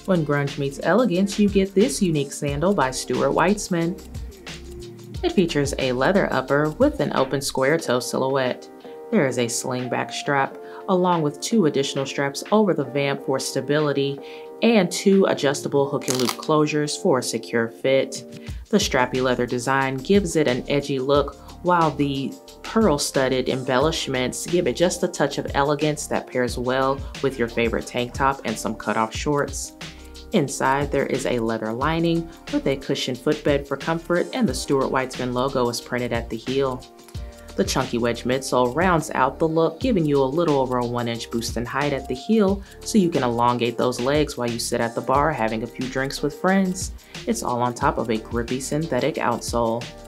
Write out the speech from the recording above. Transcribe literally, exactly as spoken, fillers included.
When grunge meets elegance, you get this unique sandal by Stuart Weitzman. It features a leather upper with an open square toe silhouette. There is a slingback strap, along with two additional straps over the vamp for stability and two adjustable hook and loop closures for a secure fit. The strappy leather design gives it an edgy look, while the pearl-studded embellishments give it just a touch of elegance that pairs well with your favorite tank top and some cutoff shorts. Inside, there is a leather lining with a cushioned footbed for comfort, and the Stuart Weitzman logo is printed at the heel. The chunky wedge midsole rounds out the look, giving you a little over a one inch boost in height at the heel so you can elongate those legs while you sit at the bar having a few drinks with friends. It's all on top of a grippy synthetic outsole.